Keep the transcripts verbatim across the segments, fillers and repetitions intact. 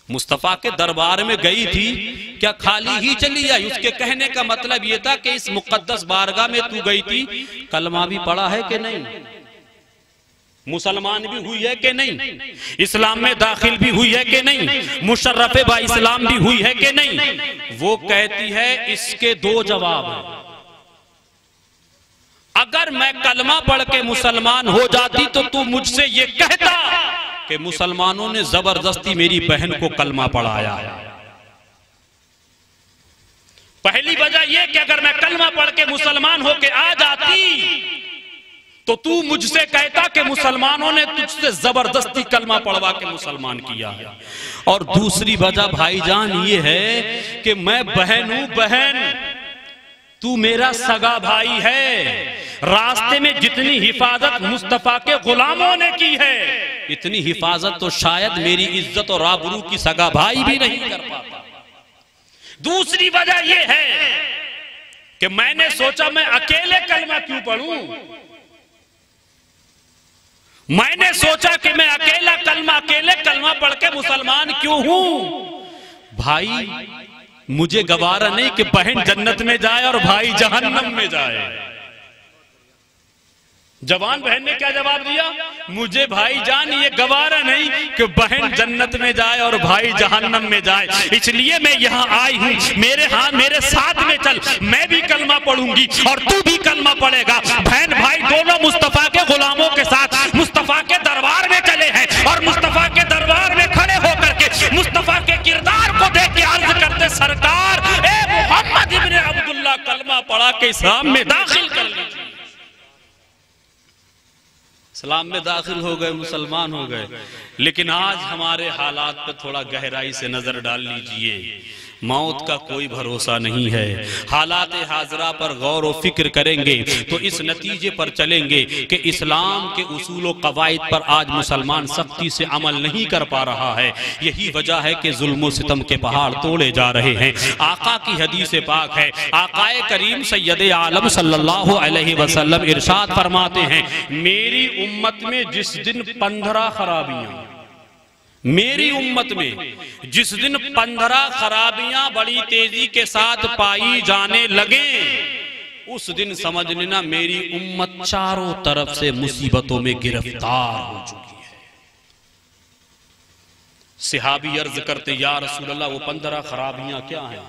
मुस्तफा के दरबार में गई थी, क्या खाली ही चली आई? उसके कहने का मतलब यह था कि इस मुकद्दस बारगाह में तू गई थी, कलमा भी पढ़ा है कि नहीं, मुसलमान भी हुई है कि नहीं, इस्लाम में दाखिल भी हुई है कि नहीं, मुशर्रफ बा इस्लाम भी हुई है कि नहीं? वो कहती है इसके दो जवाब हैं। अगर मैं कलमा पढ़ के मुसलमान हो जाती तो तू मुझसे ये कहता कि मुसलमानों ने जबरदस्ती मेरी बहन को कलमा पढ़ाया। पहली वजह यह कि अगर मैं कलमा पढ़ के मुसलमान होके आ जाती तो तू मुझसे कहता कि मुसलमानों ने तुझसे जबरदस्ती कलमा पढ़वा के मुसलमान किया है। और दूसरी वजह भाईजान ये है कि मैं बहन हूं, बहन तू मेरा सगा भाई है। रास्ते में जितनी हिफाजत मुस्तफा के गुलामों ने की है, इतनी हिफाजत तो शायद मेरी इज्जत और आबरू की सगा भाई भी नहीं कर पाता। दूसरी वजह यह है कि मैंने सोचा मैं अकेले कलमा क्यों पढ़ूं, मैंने सोचा कि मैं अकेला कलमा अकेले कलमा पढ़ के मुसलमान क्यों हूं। भाई मुझे गवारा नहीं कि बहन जन्नत में जाए और भाई जहन्नम में जाए। जवान बहन ने क्या जवाब दिया? मुझे भाईजान ये गवारा नहीं कि बहन जन्नत में जाए और भाई जहन्नम में जाए, इसलिए मैं यहाँ आई हूँ। मेरे हाथ मेरे साथ में चल, मैं भी कलमा पढ़ूंगी और तू भी कलमा पढ़ेगा। बहन भाई दोनों मुस्तफा के गुलामों के साथ मुस्तफा के दरबार में चले हैं और मुस्तफा के दरबार में खड़े होकर के मुस्तफा के किरदार को देख के अर्ज करते, सरकार ए मोहम्मद इब्ने अब्दुल्लाह कलमा पढ़ा के इस्लाम में दाखिल कर लीजिए। इस्लाम में दाखिल हो गए, मुसलमान हो गए। लेकिन आज हमारे हालात पे थोड़ा गहराई से नजर डाल लीजिए। मौत का कोई भरोसा नहीं है। हालात हाजरा पर गौर व फिक्र करेंगे तो इस नतीजे पर चलेंगे कि इस्लाम के उसूल व कवायद पर आज मुसलमान सख्ती से अमल नहीं कर पा रहा है। यही वजह है कि जुल्म सितम के पहाड़ तोड़े जा रहे हैं। आका की हदीस पाक है, आकाए करीम सैयद आलम सल्लल्लाहु अलैहि वसल्लम इरशाद फरमाते हैं, मेरी उम्मत में जिस दिन पंद्रह खराबियां मेरी उम्मत में जिस दिन पंद्रह खराबियां बड़ी तेजी के साथ पाई जाने लगे, उस दिन समझ लेना मेरी उम्मत चारों तरफ से मुसीबतों में गिरफ्तार हो चुकी है। सहाबी अर्ज करते, या रसूल अल्लाह वो पंद्रह खराबियां क्या हैं?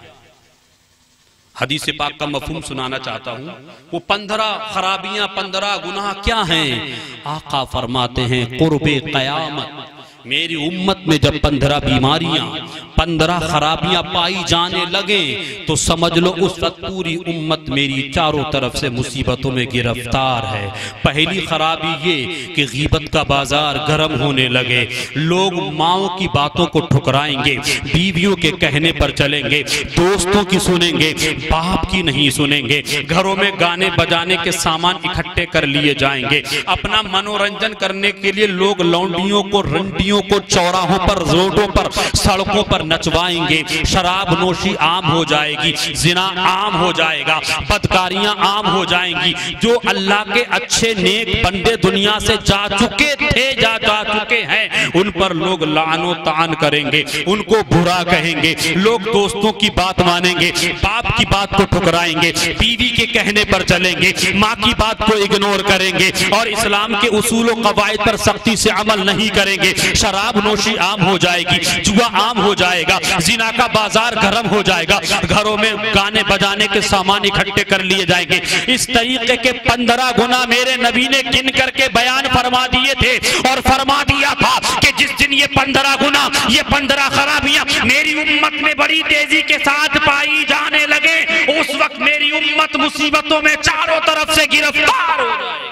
हदीस पाक का मफहूम सुनाना चाहता हूं। वो पंद्रह खराबियां, पंद्रह गुनाह क्या हैं? आका फरमाते हैं, कुर्बे क़यामत, मेरी उम्मत में जब पंद्रह बीमारियां, पंद्रह खराबियां पाई जाने लगे तो समझ लो उस वक्त पूरी उम्मत मेरी चारों तरफ से मुसीबतों में गिरफ्तार है। पहली खराबी ये कि गीबत का बाजार गर्म होने लगे, लोग माओ की बातों को ठुकराएंगे, बीवियों के कहने पर चलेंगे, दोस्तों की सुनेंगे, बाप की नहीं सुनेंगे, घरों में गाने बजाने के सामान इकट्ठे कर लिए जाएंगे। अपना मनोरंजन करने के लिए लोग लौंडियों को, रंडियों को चौराहों पर, रोडों पर, सड़कों पर नचवाएंगे। शराब नोशी आम हो जाएगी, जिना आम हो जाएगा, बदकारियां आम हो जाएंगी। जो अल्लाह के अच्छे नेक बंदे दुनिया से जा चुके थे, जा जा चुके हैं, उन पर लोग लानो तान करेंगे, उनको बुरा कहेंगे। लोग दोस्तों की बात मानेंगे, बाप की बात को ठुकराएंगे, बीवी के कहने पर चलेंगे, माँ की बात को इग्नोर करेंगे और इस्लाम के उसूल व कवायद पर सख्ती से अमल नहीं करेंगे। शराब नोशी आम हो जाएगी, जुआ आम हो जाएगा, जिना का बाजार गर्म हो जाएगा, घरों में गाने बजाने के सामान इकट्ठे कर लिए जाएंगे। इस तरीके के पंद्रह गुना मेरे नबी ने गिन करके बयान फरमा दिए थे और फरमा दिया था कि जिस दिन ये पंद्रह गुना, ये पंद्रह खराबियां मेरी उम्मत में बड़ी तेजी के साथ पाई जाने लगे, उस वक्त मेरी उम्मत मुसीबतों में चारों तरफ से गिरफ्तार हो जाएगी।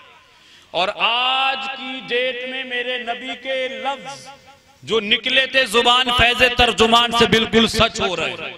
और आज की डेट में मेरे नबी के लफ्ज जो निकले थे जुबान फैज़े तर्जुमान से बिल्कुल सच हो रहे हैं,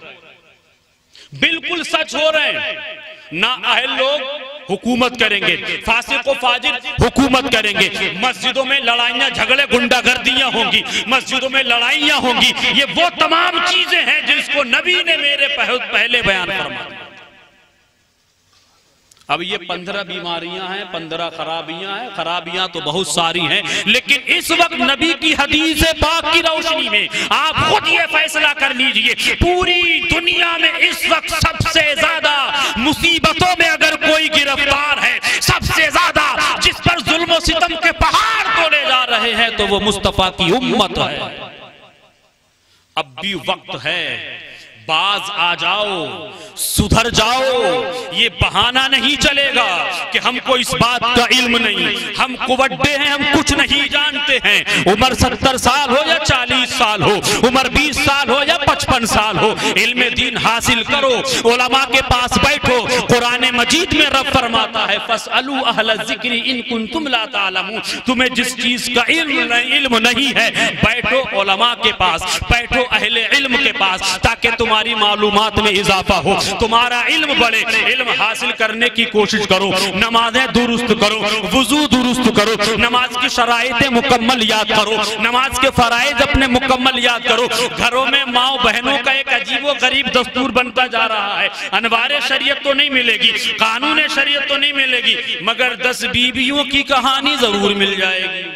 बिल्कुल सच हो रहे हैं। ना अहल लोग हुकूमत करेंगे, फासिक व फाजिर हुकूमत करेंगे, मस्जिदों में लड़ाइयां झगड़े गुंडागर्दियां होंगी, मस्जिदों में लड़ाइयां होंगी। ये वो तमाम चीजें हैं जिसको नबी ने मेरे पहले बयान फरमा दिया। अब ये पंद्रह बीमारियां हैं, पंद्रह खराबियां हैं। खराबियां तो बहुत सारी हैं, लेकिन इस वक्त नबी की हदीस पाक की रोशनी में आप खुद ये फैसला कर लीजिए, पूरी दुनिया में इस वक्त सबसे ज्यादा मुसीबतों में अगर कोई गिरफ्तार है, सबसे ज्यादा जिस पर जुल्म सितम के पहाड़ तोड़े जा रहे हैं, तो वो मुस्तफा की उम्मत है। अब भी वक्त है, बाज आ जाओ, सुधर जाओ। ये बहाना नहीं चलेगा कि हमको इस बात का इल्म नहीं, हम कुवड्डे हैं, हम कुछ नहीं जानते हैं। उम्र सत्तर साल हो या चालीस साल हो, उम्र बीस साल हो या पचपन साल हो, इल्म दीन हासिल करो, उलमा के पास बैठो। कुरान मजीद में रब फरमाता है, फसअलू अहल ज़िक्री इन कुंतुम ला तालमून। तुम्हें जिस चीज का इल्म नहीं, इल्म नहीं है, बैठो उलमा के पास, बैठो अहले इल्म के पास, ताकि तुम्हारी मालूमात में इजाफा हो, तुम्हारा इल्म बढ़े। इल्म हासिल करने की कोशिश करो, नमाजें दुरुस्त करो, वुजू दुरुस्त करो, नमाज की शराइतें मुकम्मल याद करो, नमाज के फराइज अपने मुकम्मल याद करो। घरों में माओ बहनों का एक अजीबो गरीब दस्तूर बनता जा रहा है। अनवारे शरीयत तो नहीं मिलेगी, कानून शरीयत तो नहीं मिलेगी, मगर दस बीबियों की कहानी जरूर मिल जाएगी,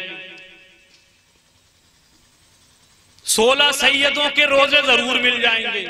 सोलह सैयदों के रोजे जरूर मिल जाएंगे।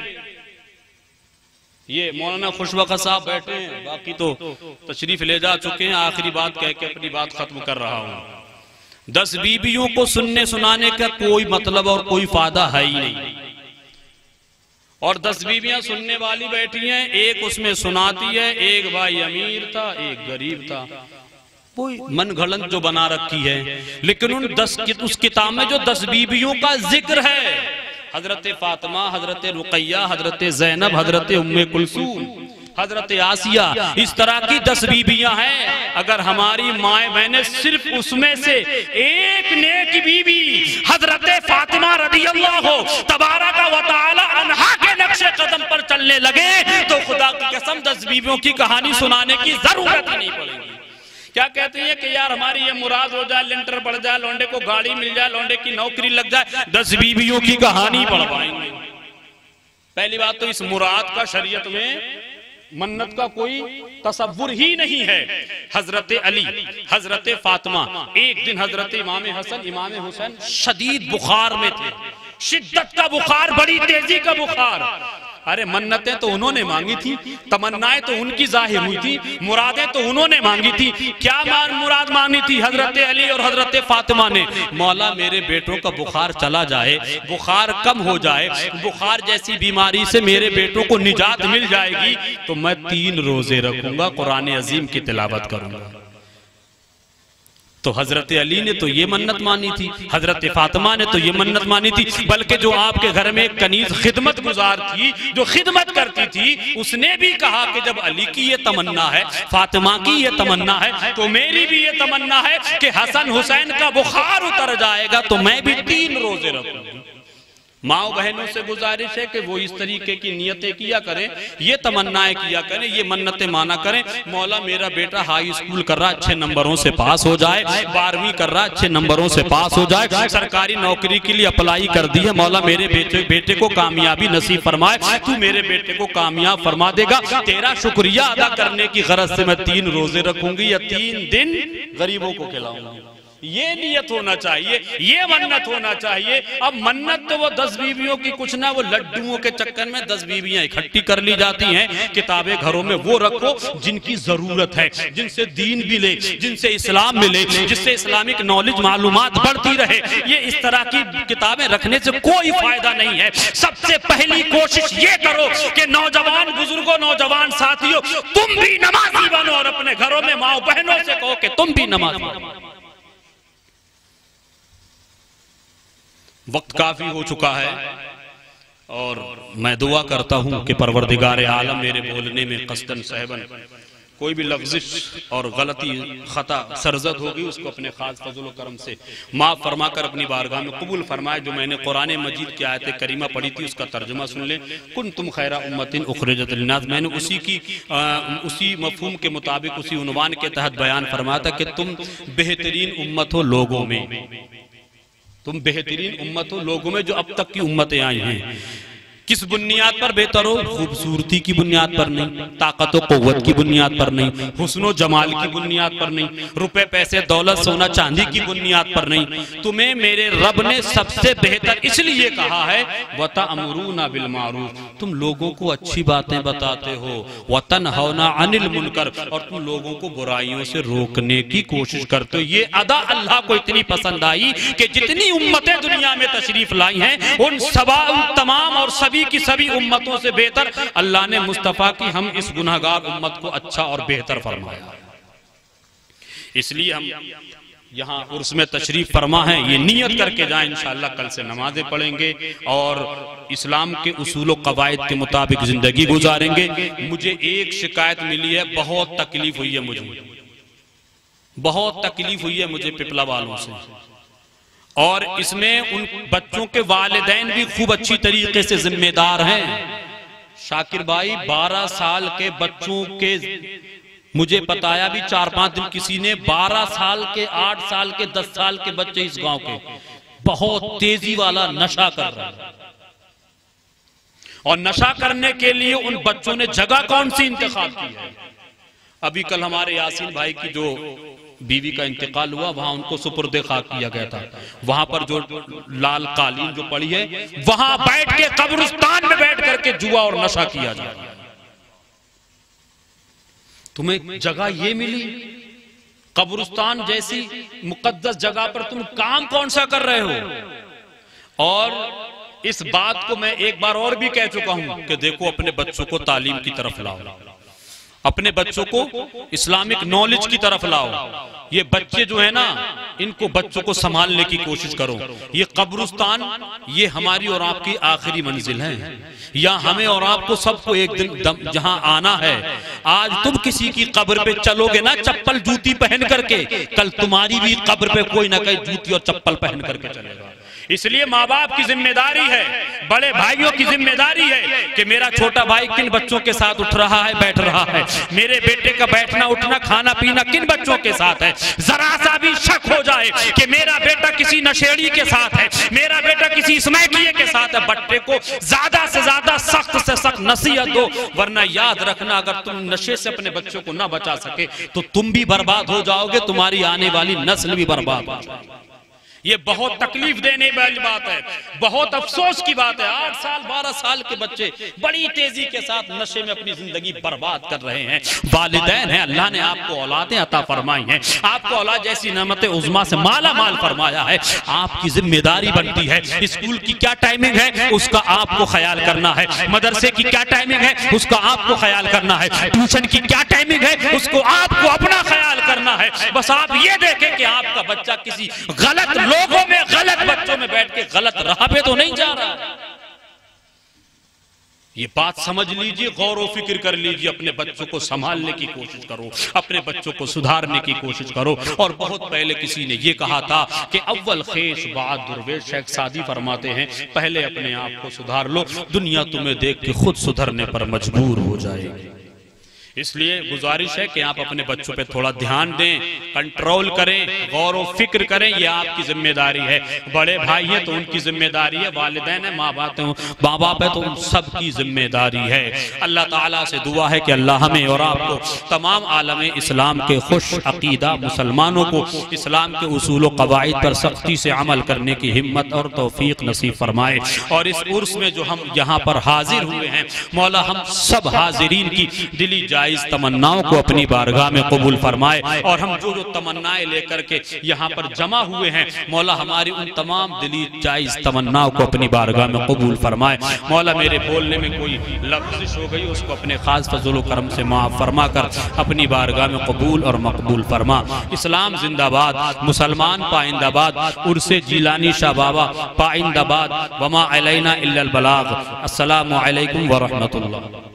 ये मौलाना खुशवक़ा साहब बैठे हैं, बाकी तो तशरीफ ले जा चुके हैं। आखिरी बात कह के अपनी बात खत्म कर रहा हूं। दस बीबियों को सुनने सुनाने का कोई मतलब और कोई फायदा है ही नहीं। और दस बीबियां सुनने वाली बैठी हैं, एक उसमें सुनाती है, एक भाई अमीर था, एक गरीब था, कोई मन घड़ंत जो बना रखी है। लेकिन उन दस उस किताब में जो दस बीबियों का जिक्र है, हजरत फातिमा, हजरत रुकैया, हजरत जैनब, हजरत उम्मे कुलसूम, हजरत आसिया, इस तरह की दस बीबियां हैं। अगर हमारी माए बहनें सिर्फ उसमें से एक नेक बीबी हजरत फातिमा रदियल्लाहु तबारक व तआला अन्हा के नक्शे कदम पर चलने लगे, तो खुदा की कसम दस बीबियों की कहानी सुनाने की जरूरत ही नहीं पड़ेगी। क्या कहते हैं कि यार हमारी ये मुराद हो जाए, लेंटर बढ़ जाए, लौंडे को गाड़ी मिल जाए, लौंडे की नौकरी लग जाए, दस बीबियों की कहानी पढ़ पाएंगे। पहली बात तो इस मुराद का शरीयत में मन्नत का कोई तसव्वुर ही नहीं है। हजरत अली, हजरत फातिमा, एक दिन हजरत इमाम हसन, इमाम हुसैन शदीद बुखार में थे, शिद्दत का बुखार, बड़ी तेजी का बुखार। अरे मन्नतें तो उन्होंने मांगी थी, तमन्नाएं तो उनकी जाहिर हुई थी, मुरादें तो उन्होंने मांगी थी। क्या मान मुराद मांगी थी हजरत अली और हजरत फातिमा ने? मौला मेरे बेटों का बुखार चला जाए, बुखार कम हो जाए, बुखार जैसी बीमारी से मेरे बेटों को निजात मिल जाएगी तो मैं तीन रोजे रखूंगा, कुरान अजीम की तिलावत करूंगा। तो हजरत अली ने तो ये मन्नत मानी थी, हजरत फातिमा ने तो ये मन्नत मानी थी, बल्कि जो आपके घर में एक कनीज खिदमत गुजार थी, जो खिदमत करती थी, उसने भी कहा कि जब अली की ये तमन्ना है, फातिमा की ये तमन्ना है, तो मेरी भी ये तमन्ना है कि हसन हुसैन का बुखार उतर जाएगा तो मैं भी तीन रोजे रखूंगा। माओ बहनों से गुजारिश है कि वो इस तरीके की नियतें किया करें, ये तमन्नाएं किया करें, ये मन्नतें माना करें। मौला मेरा बेटा हाई स्कूल कर रहा, अच्छे नंबरों से पास हो जाए, बारहवीं कर रहा, अच्छे नंबरों से पास हो जाए, सरकारी नौकरी के लिए अप्लाई कर दी है, मौला मेरे बेटे बेटे को कामयाबी नसीब फरमाए, तू मेरे बेटे को कामयाब फरमा देगा। तेरा शुक्रिया अदा करने की गरज से मैं तीन रोजे रखूंगी या तीन दिन गरीबों को खिलाऊंगी। ये नियत होना चाहिए, ये मन्नत होना चाहिए। अब मन्नत तो वो दस बीवियों की कुछ ना, वो लड्डुओं के चक्कर में दस बीवियां इकट्ठी कर ली जाती हैं। किताबें घरों में वो रखो जिनकी जरूरत है, जिनसे दीन मिले, जिनसे इस्लाम मिले, जिससे इस्लामिक नॉलेज मालूमात बढ़ती रहे। ये इस तरह की किताबें रखने से कोई फायदा नहीं है। सबसे पहली कोशिश ये करो कि नौजवान बुजुर्गों, नौजवान साथियों, तुम भी नमाजी बनो और अपने घरों में माओ बहनों से कहो कि तुम भी नमाजी बनो। वक्त काफी हो चुका है और मैं दुआ करता हूं कि परवरदिगार आलम मेरे बोलने में कस्दन सहबन कोई भी लफ्ज़िश और गलती खता सरजद होगी उसको अपने खास फजल व करम से माफ फरमा कर अपनी बारगाह में कबूल फरमाए। जो मैंने कुरान मजीद की आयत करीमा पढ़ी थी उसका तर्जुमा सुन ले, कुन तुम खैरा उम्मतिन उखरिजत लिन्नास, मैंने उसी की आ, उसी मफहूम के मुताबिक उसी उन्वान के तहत बयान फरमाया था कि तुम बेहतरीन उम्मत हो लोगों में, तुम बेहतरीन उम्मत हो लोगों में जो अब तक की उम्मतें आई हैं। किस बुनियाद पर बेहतर हो? खूबसूरती की बुनियाद पर नहीं, ताकत और कुव्वत की बुनियाद पर नहीं, हुस्न जमाल की बुनियाद पर नहीं, रुपए पैसे दौलत सोना चांदी की बुनियाद पर नहीं। तुम्हें मेरे रब ने सबसे बेहतर इसलिए कहा है वतअमुरूना बिल मारूफ, तुम लोगों को अच्छी बातें बताते हो, वतनहौना अनिल मुनकर, और तुम लोगों को बुराइयों से रोकने की कोशिश करते हो। ये अदा अल्लाह को इतनी पसंद आई कि जितनी उम्मतें दुनिया में तशरीफ लाई हैं उन सबा उन तमाम और सभी की सभी उम्मतों से बेहतर अल्लाह ने मुस्तफा की हम इस गुनहगार उम्मत को अच्छा और बेहतर फरमाया। इसलिए हम यहाँ उर्स में तशरीफ फरमा है, ये नियत करके जाए इंशाअल्लाह कल से नमाजें पढ़ेंगे और इस्लाम के उसूल कवायद के मुताबिक जिंदगी गुजारेंगे। मुझे एक शिकायत मिली है, बहुत तकलीफ हुई है, मुझे बहुत तकलीफ हुई है मुझे पिपला वालों से, और इसमें उन बच्चों के वालिदैन भी खूब अच्छी तरीके से जिम्मेदार हैं। शाकिर भाई बारह साल के बच्चों के, मुझे बताया भी चार पांच दिन किसी ने, बारह साल के, आठ साल के, दस साल के बच्चे इस गांव के बहुत तेजी वाला नशा कर रहे हैं, और नशा करने के लिए उन बच्चों ने जगह कौन सी इंतखाब की है? अभी कल हमारे यासीन भाई की जो बीवी का इंतकाल हुआ, वहां उनको सुपुर्दे खाक किया गया था। वहां पर जो लाल कालीन जो पड़ी है, वहां बैठ के कब्रिस्तान में बैठ करके जुआ और नशा किया जा रहा है। तुम्हें जगह ये मिली, कब्रिस्तान जैसी मुकद्दस जगह पर तुम काम कौन सा कर रहे हो? और इस बात को मैं एक बार और भी कह चुका हूं कि देखो अपने बच्चों को तालीम की तरफ लाओ, अपने बच्चों को इस्लामिक नॉलेज की तरफ लाओ। ये बच्चे जो है ना, इनको बच्चों को संभालने की कोशिश करो। ये कब्रिस्तान ये हमारी और आपकी आखिरी मंजिल है, या हमें और आपको सबको एक दिन जहां आना है। आज तुम किसी की कब्र पे चलोगे ना चप्पल जूती पहन करके, कल तुम्हारी भी कब्र पे कोई ना कोई जूती और चप्पल पहन करके चलेगा। इसलिए माँ बाप की जिम्मेदारी है, बड़े भाइयों की जिम्मेदारी है कि मेरा छोटा भाई किन बच्चों के साथ उठ रहा है, बैठ रहा है, मेरे बेटे का बैठना उठना खाना पीना किन बच्चों के साथ है। जरा सा भी शक हो जाए कि मेरा बेटा किसी नशेड़ी के साथ है, मेरा बेटा किसी इसमैकिये के साथ है, बच्चे को ज्यादा से ज्यादा सख्त से सख्त नसीहत दो, वरना याद रखना अगर तुम नशे से अपने बच्चों को ना बचा सके तो तुम भी बर्बाद हो जाओगे, तुम्हारी आने वाली नस्ल भी बर्बाद हो जाएगी। ये बहुत तकलीफ देने वाली बात है, बहुत अफसोस की बात है। आठ साल बारह साल के बच्चे बड़ी तेजी के साथ नशे में अपनी जिंदगी बर्बाद कर रहे हैं। वालिदैन हैं, अल्लाह ने आपको औलादें अता फरमाई हैं, आपको औलाद जैसी नेमत उज़्मा से माला माल फरमाया है। आपकी जिम्मेदारी बनती है, स्कूल की क्या टाइमिंग है उसका आपको ख्याल करना है, मदरसे की क्या टाइमिंग है उसका आपको ख्याल करना है, ट्यूशन की क्या टाइमिंग है उसको आपको अपना ख्याल करना है। बस आप ये देखें कि आपका बच्चा किसी गलत लोगों में, गलत बच्चों में बैठ के गलत राह पे तो नहीं जा रहा। ये बात समझ लीजिए, गौर व फिक्र कर लीजिए, अपने बच्चों को संभालने की कोशिश करो, अपने बच्चों को सुधारने की कोशिश करो। और बहुत पहले किसी ने ये कहा था कि अव्वल खेश बाद दुर्वेश, शेख सादी फरमाते हैं पहले अपने आप को सुधार लो, दुनिया तुम्हें देख के खुद सुधरने पर मजबूर हो जाएगी। इसलिए गुजारिश है कि आप अपने बच्चों पे थोड़ा ध्यान दें, कंट्रोल करें, गौर व फिक्र करें, ये आपकी जिम्मेदारी है। बड़े भाई हैं तो उनकी जिम्मेदारी है, वालिदैन है, माँ बाप माँ बाप है तो उन सब की जिम्मेदारी है। अल्लाह ताला से दुआ है कि अल्लाह हमें और आपको तमाम आलम इस्लाम के खुश अकीदा मुसलमानों को इस्लाम के उसूल व कवायद पर सख्ती से अमल करने की हिम्मत और तौफीक नसीब फरमाए। और इस उर्स में जो हम यहाँ पर हाजिर हुए हैं, मौला हम सब हाजिरीन की दिली जायज तमन्नाओं को अपनी बारगाह में कबूल फरमाए। और हम जो जो तमन्नाएं लेकर के यहाँ पर जमा हुए हैं, मौला हमारी उन तमाम दिली जायज तमन्नाओं को अपनी बारगाह में कबूल फरमाए। मौला मेरे बोलने में कोई लफ्ज़िश हो गई उसको अपने खास फजल करम से माफ फरमा कर अपनी बारगाह में कबूल और मकबूल फरमा। इस्लाम जिंदाबाद, मुसलमान पाइंदाबाद, उर्से जिलानी शाह बाबा पाइंदाबाद, वमा अलैना इल्लल बलाग। अस्सलामु अलैकुम व रहमतुल्लाह।